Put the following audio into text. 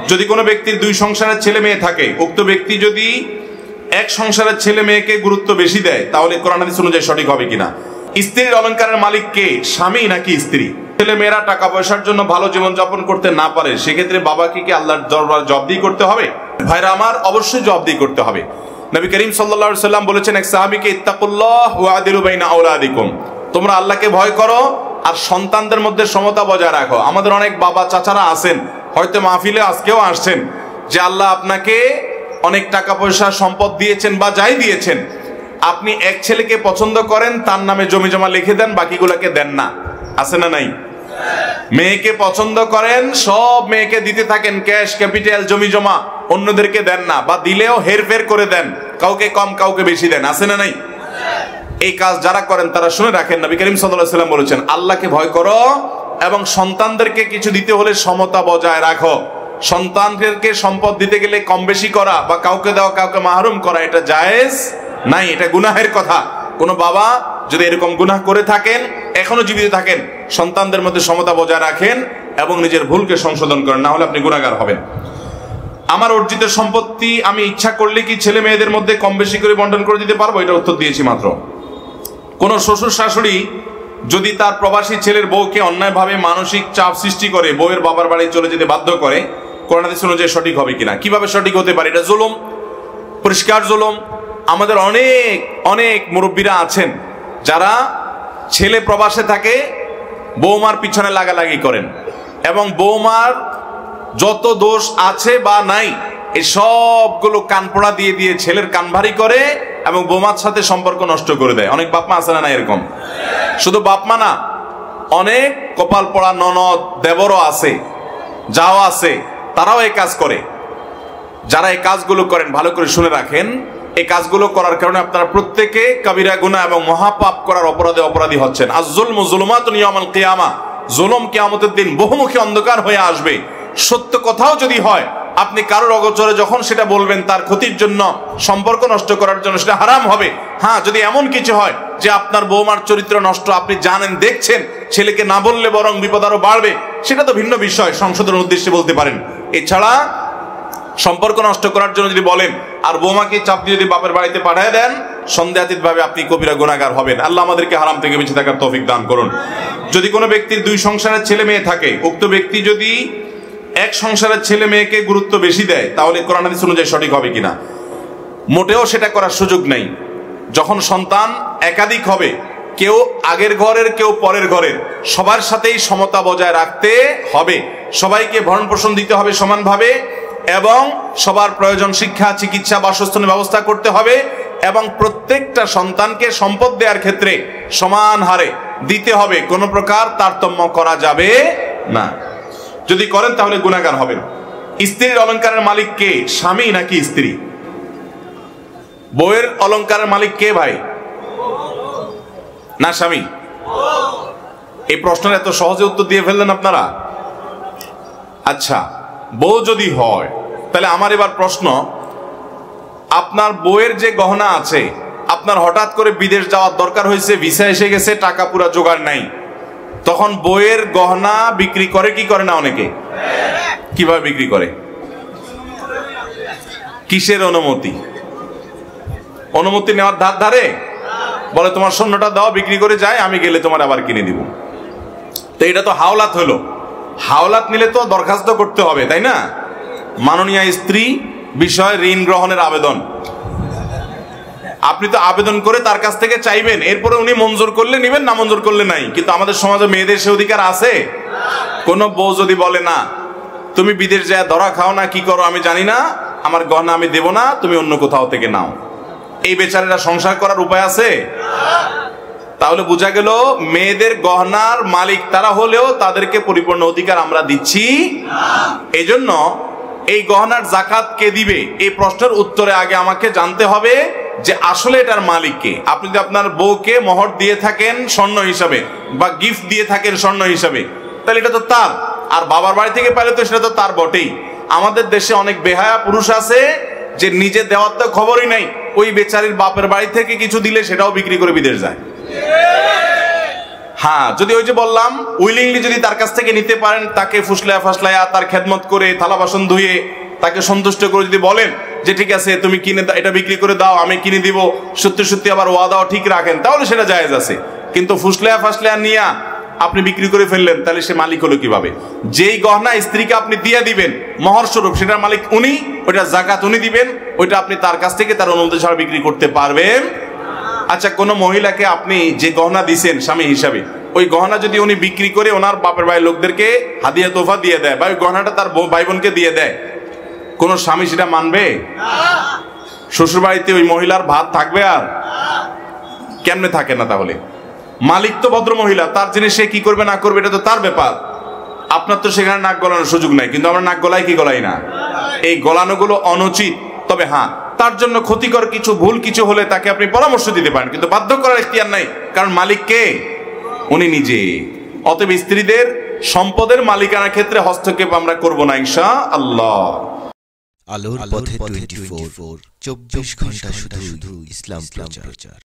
যদি কোনো ব্যক্তির দুই সংসারের ছেলে মেয়ে থাকে, উক্ত ব্যক্তি যদি এক সংসারের ছেলে মেয়েকে গুরুত্ব বেশি দেয়, তাহলে কোরআন হাদিস অনুযায়ী সঠিক হবে কিনা? স্ত্রীর অলংকারের মালিক কে, স্বামী নাকি স্ত্রী? ছেলে মেয়েরা টাকা পয়সার জন্য ভালো জীবন যাপন করতে না পারে, সেক্ষেত্রে বাবাকে কি আল্লাহর দরবারে জবাবদিহি করতে হবে? ভাইরা আমার, অবশ্যই জবাবদিহি করতে হবে। নবী করিম সাল্লাল্লাহু আলাইহি সাল্লাম বলেছেন এক সাহাবীকে, ইত্তাকুল্লাহ ওয়া আদিলু বাইনা আওলাদিকুম, তোমরা আল্লাহকে ভয় করো আর সন্তানদের মধ্যে সমতা বজায় রাখো। আমাদের অনেক বাবা চাচারা আছেন, হয়তো মাহফিলে আজকেও আসছেন, যে আল্লাহ আপনাকে অনেক টাকা পয়সা সম্পদ দিয়েছেন বা যাই দিয়েছেন, আপনি এক ছেলেকে পছন্দ করেন, তার নামে জমি জমা লিখে দেন, বাকিগুলোকে দেন না। আছে না নাই? মেয়েকে পছন্দ করেন, সব মেয়েকে দিতে থাকেন ক্যাশ ক্যাপিটাল জমি জমা, অন্যদেরকে দেন না, বা দিলেও হেরফের করে দেন, কাউকে কম কাউকে বেশি দেন। আছে না নাই? এই কাজ যারা করেন তারা শুনে রাখেন, নবী করিম সাল্লাল্লাহু আলাইহি সাল্লাম বলেছেন আল্লাহকে ভয় করো এবং সন্তানদেরকে কিছু দিতে হলে সমতা বজায় রাখো। সন্তানদেরকে সম্পদ দিতে গেলে কম বেশি করা বা কাউকে দেওয়া কাউকে মাহরুম করা, এটা জায়েজ নাই, এটা গুনাহের কথা। কোন বাবা যদি এরকম গুনাহ করে থাকেন, এখনো জীবিত থাকেন, সন্তানদের মধ্যে সমতা বজায় রাখেন এবং নিজের ভুলকে সংশোধন করেন, না হলে আপনি গুনাহগার হবেন। আমার অর্জিত সম্পত্তি আমি ইচ্ছা করলে কি ছেলে মেয়েদের মধ্যে কম বেশি করে বন্টন করে দিতে পারবো? এটা উত্তর দিয়েছি মাত্র। কোন শ্বশুর শাশুড়ি যদি তার প্রবাসী ছেলের বউকে অন্যায়ভাবে মানসিক চাপ সৃষ্টি করে বউয়ের বাবার বাড়ি চলে যেতে বাধ্য করে, কোরআন হাদিস অনুযায়ী সঠিক হবে কিনা? কিভাবে সঠিক হতে পারে? এটা জুলুম, পরিষ্কার জুলুম। আমাদের অনেক অনেক মুরব্বীরা আছেন যারা ছেলে প্রবাসে থাকে, বৌমার পিছনে লাগালাগি করেন এবং বৌমার যত দোষ আছে বা নাই এই সবগুলো কানপোড়া দিয়ে দিয়ে ছেলের কান ভারী করে এবং বৌমার সাথে সম্পর্ক নষ্ট করে দেয়। অনেক বাপমা আছে না এরকম? শুধু বাপমা না, অনেক কপাল পড়া ননদ দেবরও আছে, যাও আছে, তারাও এই কাজ করে। যারা এই কাজগুলো করেন ভালো করে শুনে রাখেন, এই কাজগুলো করার কারণে আপনারা প্রত্যেকে কবিরা গুনাহ এবং মহাপাপ করার অপরাধী হচ্ছেন। আয-যুলমু যুলুমাতুন ইয়াউমাল কিয়ামা, জুলুম কিয়ামতের দিন বহুমুখী অন্ধকার হয়ে আসবে। সত্য কথাও যদি হয়, আপনি কারোর অগোচরে যখন সেটা বলবেন তার ক্ষতির জন্য, সম্পর্ক নষ্ট করার জন্য, সেটা হারাম হবে। হ্যাঁ, যদি এমন কিছু হয় যে আপনার বৌমার চরিত্র নষ্ট, আপনি জানেন, দেখছেন, ছেলেকে না বললে বরং বিপদ আরো বাড়বে, সেটা তো ভিন্ন বিষয়, সংশোধনের উদ্দেশ্যে বলতে পারেন। এছাড়া সম্পর্ক নষ্ট করার জন্য যদি বলেন আর বৌমাকে চাপ দিয়ে যদি বাপের বাড়িতে পাঠিয়ে দেন, সন্দেহাতীত ভাবে আপনি কবিরা গুনাহগার হবেন। আল্লাহ আমাদেরকে হারাম থেকে বেঁচে থাকার তৌফিক দান করুন। যদি কোনো ব্যক্তির দুই সংসারের ছেলে মেয়ে থাকে, উক্ত ব্যক্তি যদি এক সংসারের ছেলে মেয়েকে গুরুত্ব বেশি দেয়, তাহলে কোরআন হাদিস অনুযায়ী সঠিক হবে কিনা? মোটেও সেটা করার সুযোগ নেই। যখন সন্তান একাধিক হবে, কেউ আগের ঘরের কেউ পরের ঘরের, সবার সাথেই সমতা বজায় রাখতে হবে। সবাইকে ভরণ পোষণ দিতে হবে সমানভাবে এবং সবার প্রয়োজন শিক্ষা, চিকিৎসা, বাসস্থানের ব্যবস্থা করতে হবে এবং প্রত্যেকটা সন্তানকে সম্পদ দেওয়ার ক্ষেত্রে সমান হারে দিতে হবে, কোনো প্রকার তারতম্য করা যাবে না। যদি করেন তাহলে গুনাহগার হবেন। স্ত্রীর অলংকারের মালিক কে, স্বামী নাকি স্ত্রী? বউয়ের অলংকারের মালিক কে ভাই? না স্বামী? এই প্রশ্নের এত সহজে উত্তর দিয়ে ফেললেন আপনারা। আচ্ছা, বউ যদি হয়, তাহলে আমার এবার প্রশ্ন, আপনার বউয়ের যে গহনা আছে, আপনার হঠাৎ করে বিদেশ যাওয়ার দরকার হয়েছে, ভিসা এসে গেছে, টাকা পুরা জোগাড় নাই, তখন বউয়ের গহনা বিক্রি করে কি করে না? অনেকে কিভাবে বিক্রি করে? কিসের অনুমতি? অনুমতি নেওয়ার ধার ধারে বলে তোমার স্বর্ণটা দাও, বিক্রি করে যায়, আমি গেলে তোমার আবার কিনে দিব। তো এটা তো হাওলাত হলো। হাওলাত নিলে তো দরখাস্ত করতে হবে, তাই না? মাননীয় স্ত্রী বিষয় ঋণ গ্রহণের আবেদন, আপনি তো আবেদন করে তার কাছ থেকে চাইবেন, এরপরে উনি মঞ্জুর করলে নিবেন, না মঞ্জুর করলে নাই। কিন্তু আমাদের সমাজে মেয়েদের সে অধিকার আছে? কোন বউ যদি বলে না, তুমি বিদেশ যায় ধরা খাও না কি করো আমি জানি না, আমার গহনা আমি দেব না, তুমি অন্য কোথাও থেকে নাও, এই বেচারারা সংসার করার উপায় আছে? তাহলে বোঝা গেল মেয়েদের গহনার মালিক তারা হলেও তাদেরকে পরিপূর্ণ অধিকার আমরা দিচ্ছি। এই জন্য এই গহনার যাকাত কে দিবে, এই প্রশ্নের উত্তরে আগে আমাকে জানতে হবে যে আসলে এটার মালিক কে। আপনি যদি আপনার বউকে মোহর দিয়ে থাকেন স্বর্ণ হিসাবে বা গিফট দিয়ে থাকেন স্বর্ণ হিসাবে, তাহলে এটা তো তার, আর বাবার বাড়ি থেকে পাইলে তো সেটা তো তার বটেই। আমাদের দেশে অনেক বেহায়া পুরুষ আছে যে নিজে দেওয়ার তো খবরই নাই, ওই বেচারির বাপের বাড়ি থেকে কিছু দিলে সেটাও বিক্রি করে বিদেশ যায়। হ্যাঁ, যদি ওই যে বললাম উইলিংলি যদি তার কাছ থেকে নিতে পারেন, তাকে ফুসলায়া ফাসলায়া তার খেদমত করে থালা বাসন ধুয়ে তাকে সন্তুষ্ট করে যদি বলেন যে ঠিক আছে তুমি কিনে এটা বিক্রি করে দাও, আমি কিনে দিব, সত্যি সত্যি আবার ওয়াদাও ঠিক রাখেন, তাহলে সেটা জায়েজ আছে। কিন্তু ফুসলায়া ফাসলায়া নিয়া আপনি বিক্রি করে ফেললেন, তাহলে সে মালিক হলো কিভাবে? যেই গহনা স্ত্রীকে আপনি দিয়ে দিবেন মহর স্বরূপ, সেটার মালিক উনি, ওইটা যাকাত উনি দিবেন, ওইটা আপনি তার কাছ থেকে তার অনুমতি ছাড়া বিক্রি করতে পারবেন। আচ্ছা, কোন মহিলাকে আপনি যে গহনা দিছেন স্বামী হিসাবে, ওই গহনা যদি উনি বিক্রি করে ওনার বাপের ভাই লোকদেরকে হাদিয়া তোফা দিয়ে দেয়, বা ওই গহনাটা তার ভাই বোনকে দিয়ে দেয়, কোন স্বামী সেটা মানবে? শ্বশুর বাড়িতে ওই মহিলার ভাত থাকবে? আর কেমনে থাকে না? তাহলে মালিক তো ভদ্র মহিলা, তার জিনিস সে কি করবে না করবে এটা তো তার ব্যাপার। আপনার তো সেখানে নাক গলানোর সুযোগ নাই, কিন্তু আমরা নাক গলাই কি গলাই না? এই গলানোগুলো অনুচিত। তবে হ্যাঁ, তার জন্য ক্ষতিকর কিছু ভুল কিছু হলে তাকে আপনি পরামর্শ দিতে পারেন, কিন্তু বাধ্য করার এখতিয়ার নাই, কারণ মালিক কে? উনি নিজে। অতএব স্ত্রীদের সম্পদের মালিকানার ক্ষেত্রে হস্তক্ষেপ আমরা করব না ইনশাআল্লাহ। আলোর পথে 24 24 ঘন্টা শুধু ইসলাম প্রচার।